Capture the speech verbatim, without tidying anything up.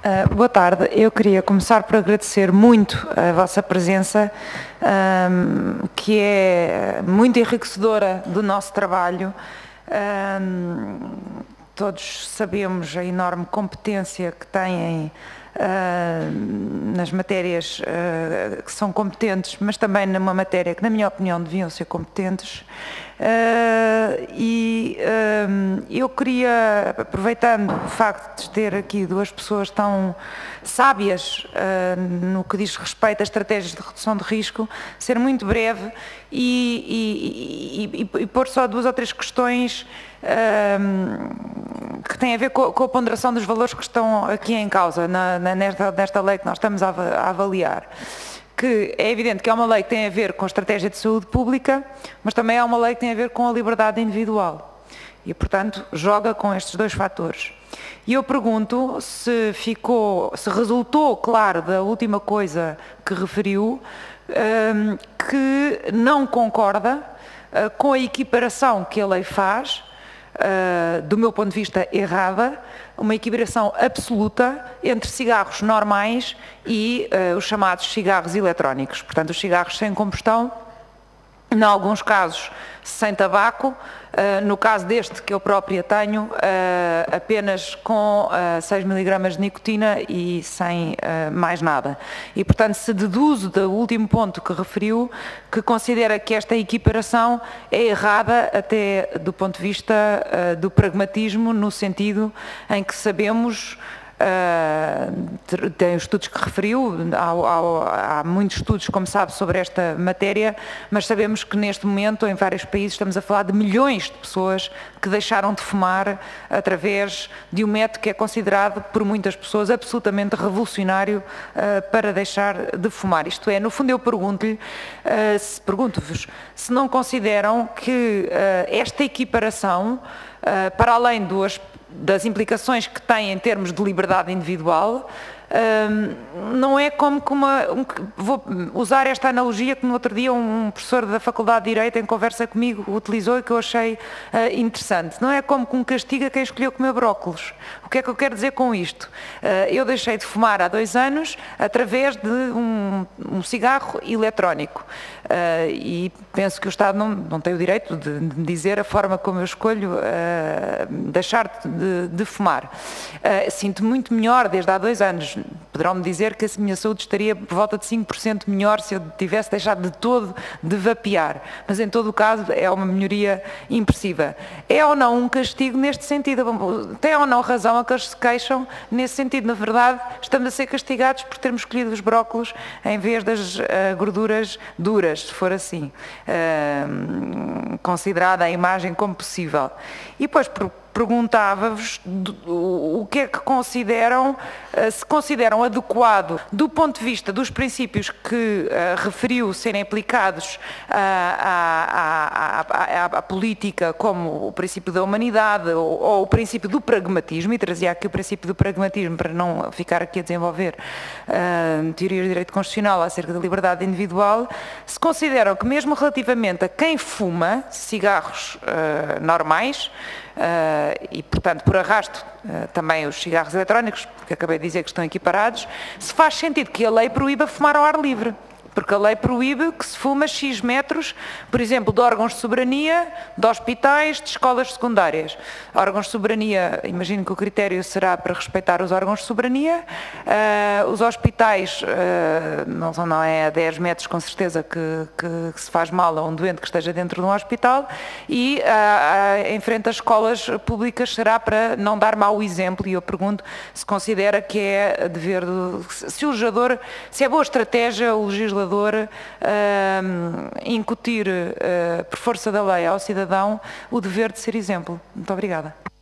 Uh, boa tarde. Eu queria começar por agradecer muito a vossa presença, um, que é muito enriquecedora do nosso trabalho. Um, todos sabemos a enorme competência que têm uh, nas matérias uh, que são competentes, mas também numa matéria que, na minha opinião, deviam ser competentes. Uh, e uh, eu queria, aproveitando o facto de ter aqui duas pessoas tão sábias uh, no que diz respeito a estratégias de redução de risco, ser muito breve e, e, e, e pôr só duas ou três questões uh, que têm a ver com, com a ponderação dos valores que estão aqui em causa na, na, nesta, nesta lei que nós estamos a, a avaliar. Que é evidente que é uma lei que tem a ver com a estratégia de saúde pública, mas também é uma lei que tem a ver com a liberdade individual. E, portanto, joga com estes dois fatores. E eu pergunto se ficou, se resultou claro da última coisa que referiu, um, que não concorda uh, com a equiparação que a lei faz, Uh, do meu ponto de vista errada, uma equiparação absoluta entre cigarros normais e uh, os chamados cigarros eletrónicos. Portanto, os cigarros sem combustão, em alguns casos sem tabaco, uh, no caso deste que eu própria tenho, uh, apenas com uh, seis miligramas de nicotina e sem uh, mais nada. E, portanto, se deduzo do último ponto que referiu, que considera que esta equiparação é errada até do ponto de vista uh, do pragmatismo, no sentido em que sabemos. Uh, tem os estudos que referiu, há, há, há muitos estudos, como sabe, sobre esta matéria, mas sabemos que neste momento, em vários países, estamos a falar de milhões de pessoas que deixaram de fumar através de um método que é considerado por muitas pessoas absolutamente revolucionário uh, para deixar de fumar. Isto é, no fundo eu pergunto-lhe, uh, se, pergunto-vos, se não consideram que uh, esta equiparação, uh, para além do aspecto das implicações que tem em termos de liberdade individual, um, não é como que uma... Um, vou usar esta analogia que no outro dia um professor da Faculdade de Direito em conversa comigo utilizou e que eu achei uh, interessante. Não é como que um castigo a quem escolheu comer brócolos. O que é que eu quero dizer com isto? Uh, eu deixei de fumar há dois anos através de um, um cigarro eletrónico. Uh, e penso que o Estado não, não tem o direito de, de dizer a forma como eu escolho uh, deixar de, de fumar. Uh, sinto muito melhor desde há dois anos. Poderão-me dizer que a minha saúde estaria por volta de cinco por cento melhor se eu tivesse deixado de todo de vapear. Mas em todo o caso é uma melhoria impressiva. É ou não um castigo neste sentido? Tem ou não razão aqueles que se queixam nesse sentido? Na verdade, estamos a ser castigados por termos escolhido os brócolos em vez das uh, gorduras duras, se for assim, uh, considerada a imagem como possível. E depois perguntava-vos o que é que consideram, se consideram adequado do ponto de vista dos princípios que uh, referiu serem aplicados à, à, à, à, à política, como o princípio da humanidade ou, ou o princípio do pragmatismo, e trazia aqui o princípio do pragmatismo para não ficar aqui a desenvolver uh, teoria de direito constitucional acerca da liberdade individual, se consideram que mesmo relativamente a quem fuma cigarros uh, normais, Uh, e, portanto, por arrasto, uh, também os cigarros eletrónicos, porque acabei de dizer que estão equiparados, se faz sentido que a lei proíba fumar ao ar livre. Porque a lei proíbe que se fuma X metros, por exemplo, de órgãos de soberania, de hospitais, de escolas secundárias. Órgãos de soberania, imagino que o critério será para respeitar os órgãos de soberania. Uh, os hospitais, uh, não, não é a dez metros com certeza que, que, que se faz mal a um doente que esteja dentro de um hospital. E uh, uh, em frente às escolas públicas será para não dar mau exemplo. E eu pergunto se considera que é dever do... Se o legislador, se é boa estratégia o legislador Uh, incutir uh, por força da lei ao cidadão o dever de ser exemplo. Muito obrigada.